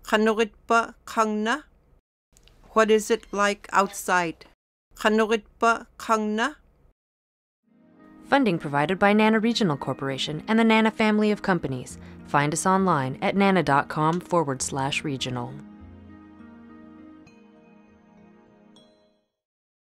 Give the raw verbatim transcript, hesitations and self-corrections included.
Qanuq itpa qaŋna. What is it like outside? Qanuq itpa qaŋna. Funding provided by NANA Regional Corporation and the NANA family of companies. Find us online at nana.com forward slash regional.